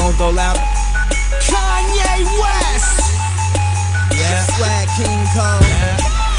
gonna go louder. Kanye West. Yeah. Swag King Cole. Yeah.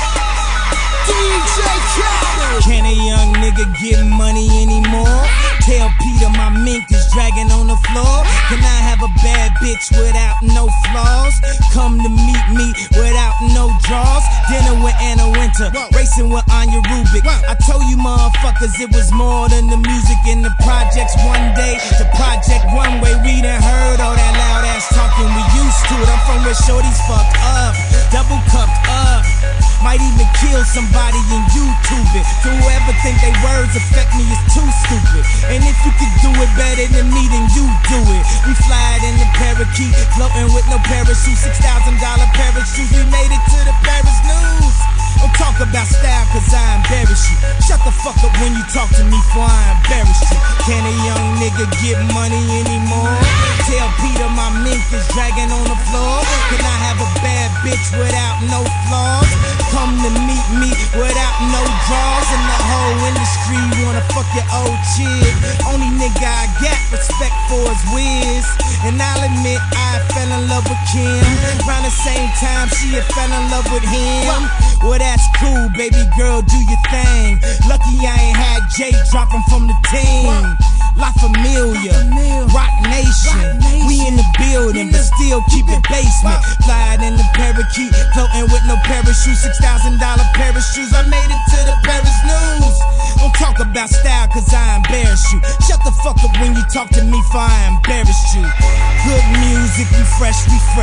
DJ Khaled. Can a young nigga get money anymore? Tell Peter my mink is dragging on the floor. Can I have a bad bitch without no flaws? Come to meet me without no draws. Dinner with Anna Winter, racing with Anya Rubik. I told you motherfuckers it was more than the music in the projects. One day, the project one way. We done heard all that loud ass talking, we used to it. I'm from where shorties fucked up, double cupped up. Might even kill somebody and YouTube it. To whoever think they words affect me is too stupid. And if you could do it better than me, then you do it. We fly in the parakeet, floating with no parachute. $6,000 parachutes, we made it to the Paris news. Don't talk about style cause I embarrass you. Shut the fuck up when you talk to me for I embarrass you. Can a young nigga get money anymore? Tell Peter my mink is dragging on the floor. Can I have a bad bitch without no flaws? Come to meet me without no draws. And the whole industry wanna fuck your old chick. Only nigga I got respect for is Wiz. And I'll admit I fell in love with Kim. Around the same time she had fell in love with him. Well that's cool, baby girl, do your thing. Lucky I ain't had Jay dropping from the team. La Familia, Rock Nation. We in the building, but still keep it basement. Flying in the parakeet, floating with no parachute. $6,000 parachutes, I made it to the Paris news. Don't talk about style cause I embarrass you. Shut the fuck up when you talk to me for I embarrass you. Good music, we fresh.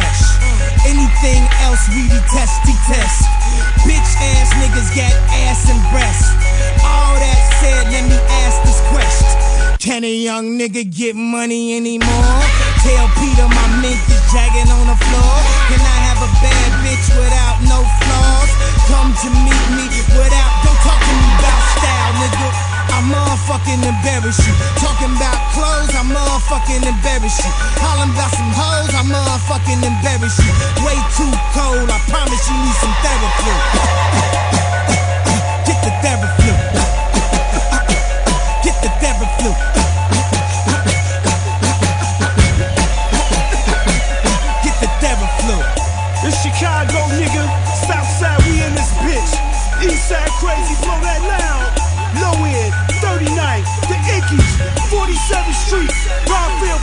Anything else we detest. Bitch ass niggas got ass and breasts. All that said, let me ask this question. Can a young nigga get money anymore? Tell Peter my mink is dragging on the floor. Can I have a bad bitch without no flaws? Come to meet me without, don't talk to me about style, nigga. I motherfucking embarrass you. Talking about clothes, I motherfucking embarrass you. Hollin' about some hoes, I motherfucking embarrass you. Way too cold, I promise you need some therapy. Get the therapy. Get the therapy. Get the therapy. It's Chicago, nigga. Southside, we in this bitch. Eastside crazy, blow that loud. Low end, 39th, the Ickies, 47th Street, Broadfield.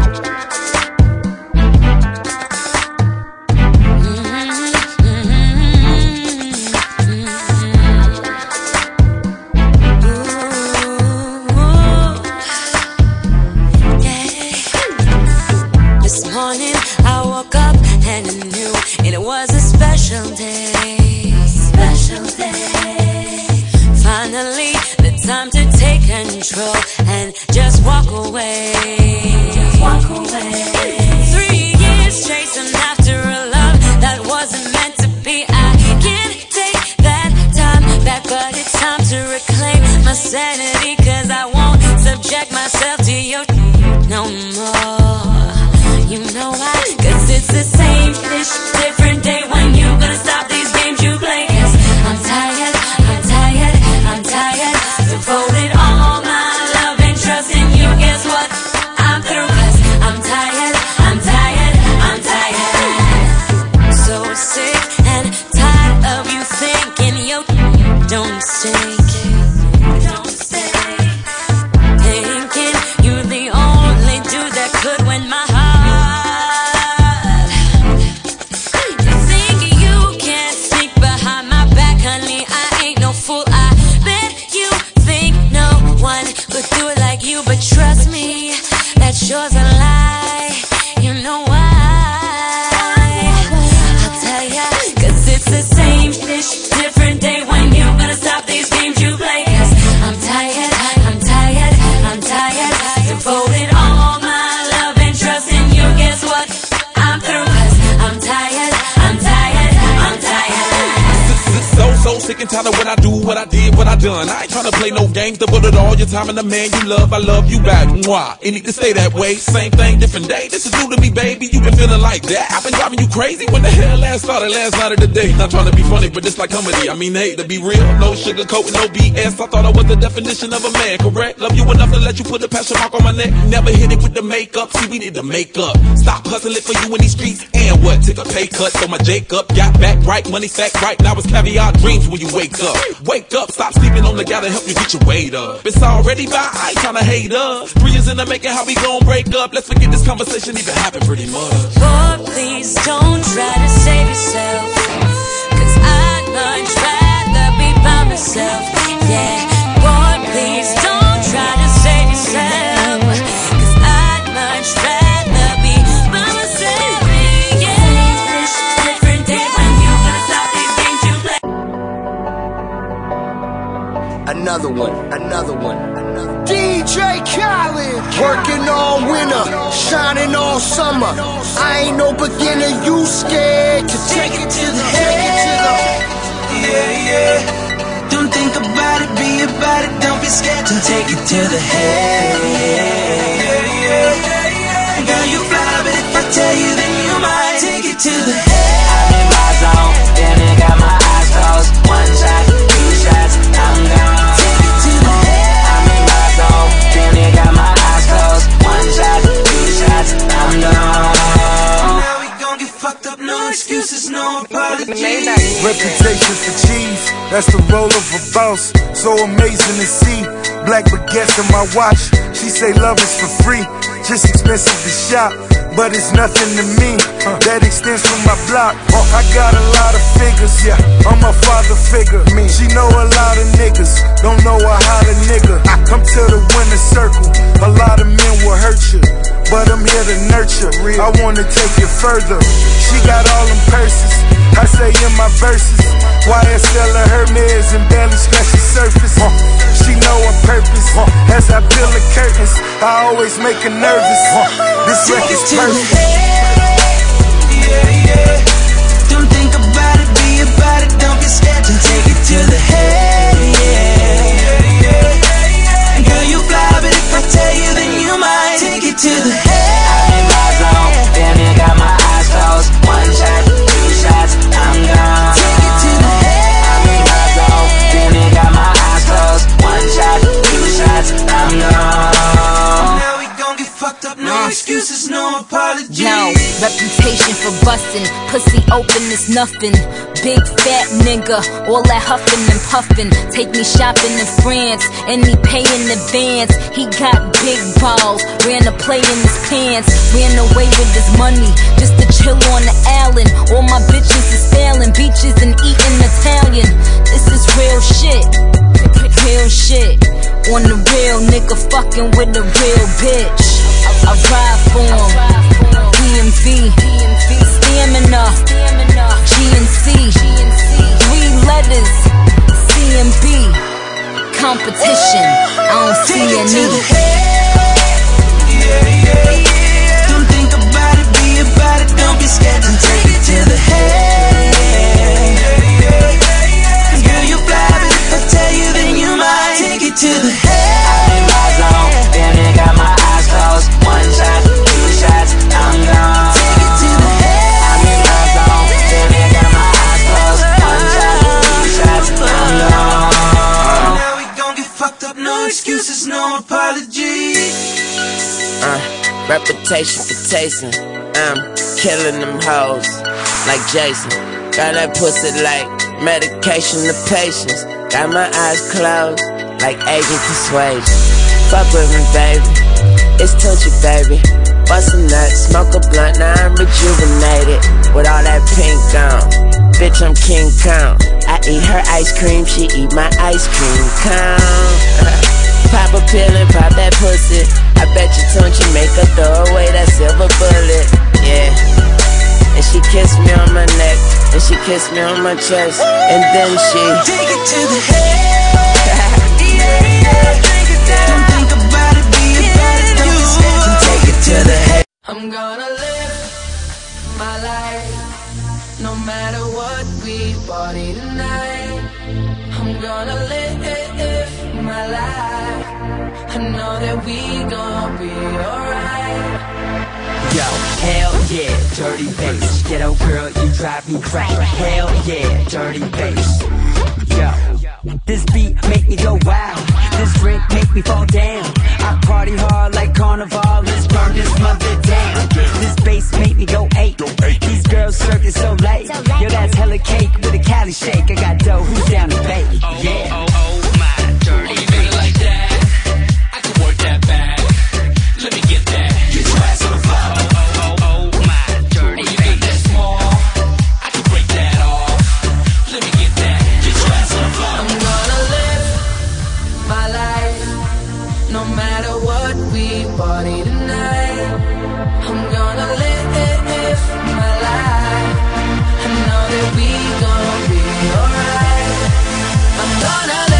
This morning I woke up and I knew it was a special day. Finally, the time to take control and just walk away. 3 years chasing after a love that wasn't meant to be. I can't take that time back, but it's time to reclaim my sanity. Cause I won't subject myself to your no more. You know why? Cause it's the same fish, different day. When you gonna stop these games you play? Cause I'm tired. Devoted all my love and trust in you. Guess what? I'm through. Cause I'm tired. So sick and tired of you thinking you don't stink. Thinking you're the only dude that could win my heart. You think you can't sneak behind my back, honey. I ain't no fool. I bet you think no one could do it like you. But trust me, that sure's a lie. You know why? I'll tell ya, cause it's the same fish, different day. When you gonna stop these games you play? Cause I'm tired. Devoted all my love and trust in you. Guess what? I'm through. Cause I'm tired. So sick and tired of what I do, what I did, what I done. I ain't tryna play no games to put it all your time in the man you love. I love you back. Mwah. It need to stay that way. Same thing, different day. This is new to me, baby. You been feeling like that. I've been driving you crazy. When the hell last started last night of the day? Not trying to be funny, but it's like comedy. I mean, hey, to be real, no sugar coat and no BS. I thought I was the definition of a man, correct? Love you enough to let you put a passion mark on my neck. Never hit it with the makeup. See, we need to make up. Stop hustling for you in these streets. And what? Take a pay cut. So my Jacob got back right. Money stacked right. Now it's caviar dreams when you wake up. Wake up. Stop sleeping on the guy to help you get your weight up. It's already by. I ain't tryna hate us. 3 years in the making. How we gon' break up? Let's forget this conversation even happened pretty much. Boy, please don't try to save yourself, 'cause I'd much rather be by myself. Yeah, boy, please don't try to save yourself, 'cause I'd much rather be by myself. Yeah, it's a different day when you gonna stop these games you play. Another one, another one, another. DJ Khaled, working all winter, shining all summer. I ain't no beginner, you scared to take it to the head. Yeah, yeah. Don't think about it, be about it. Don't be scared to take it to the head. Yeah, yeah. Girl, you fly, but if I tell you, then you might take it to the head. I'm in my zone, then I got my eyes closed. One shot, 2 shots, I'm gone. Take it to the head. I'm in my zone, then I got my eyes closed. One shot, 2 shots, I'm gone. Now we gon' get fucked up, no excuses, no apologies. Reputation for cheese, that's the role of a boss. So amazing to see. Black baguettes in my watch. She say love is for free, just expensive to shop, but it's nothing to me. That extends from my block. I got a lot of figures, yeah. I'm a father figure. She know a lot of niggas, don't know a how to nigga. Come to the winner circle. A lot of men will hurt you, but I'm here to nurture. I wanna take it further. She got all them purses. I say in my verses, YSL of Hermes and barely scratch the surface. She know her purpose. As I peel the curtains, I always make her nervous. This record's perfect. Yeah, yeah. Don't think about it, be about it. Don't be scared to take it to the head. Yeah, yeah. Girl, you fly, but if I tell you, then you might take it to the head. I'm in my zone, damn it, got my eyes closed. One shot, 2 shots, I'm gone. Take it to the head. I'm in my zone, damn it, got my eyes closed. One shot, 2 shots, I'm gone. Now we gon' get fucked up, no excuses, no apologies. Yo, reputation for bustin', pussy open is nothing. Big fat nigga, all that huffin' and puffin'. Take me shopping in France, and he pay in advance. He got big balls, ran a play in his pants. Ran away with his money, just to chill on the island. All my bitches is sailing beaches and eating Italian. This is real shit, real shit. On the real nigga fucking with a real bitch. I ride for him, DMV, stamina, GNC, 3 letters, CMB, competition, I don't see any. Don't think about it, be about it, don't be scared to take it to the head. Girl, you fly, but if I tell you, then you might take it to the head. I'm in my zone, damn it, got my eyes closed. One shot, 2 shots, I'm gone. Take it to the head. I'm in my zone, damn it, got my eyes closed. One shot, 2 shots, I'm gone. Now we gon' get fucked up, no excuses, no apologies. Reputation for tasting, I'm killing them hoes like Jason. Got that pussy like medication to patience. Got my eyes closed like agent persuasion. Fuck with me, baby, it's touchy, baby. Bust a nut, smoke a blunt, now I'm rejuvenated. With all that pink on, bitch, I'm King Kong. I eat her ice cream, she eat my ice cream cone. Pop a pill and pop that pussy. I bet you don't you make her throw away that silver bullet. Yeah. And she kissed me on my neck, and she kissed me on my chest, and then she take it to the head. Don't think about it, be about it, don't be scared to take it to the head. I'm gonna live my life, no matter what we party tonight. I'm gonna live that we gon' be alright. Yo, hell yeah, dirty bass. Ghetto girl, you drive me crazy. Hell yeah, dirty bass. Yo, this beat make me go wild. This drink make me fall down. I party hard like carnival. Let's burn this mother down. This bass make me go ape. These girls circling so late. Yo, that's hella cake with a Cali shake. I got dough, who's down to bake? Yeah. Oh my dirty bass. Like that, I can work that back. Let me get that. Get your ass on the floor. Oh my dirty bass. That small, I can break that off. Let me get that. Get your ass on the floor. I'm gonna live my life, no matter what we party tonight. I'm gonna live my life. I know that we gon' be alright. I'm gonna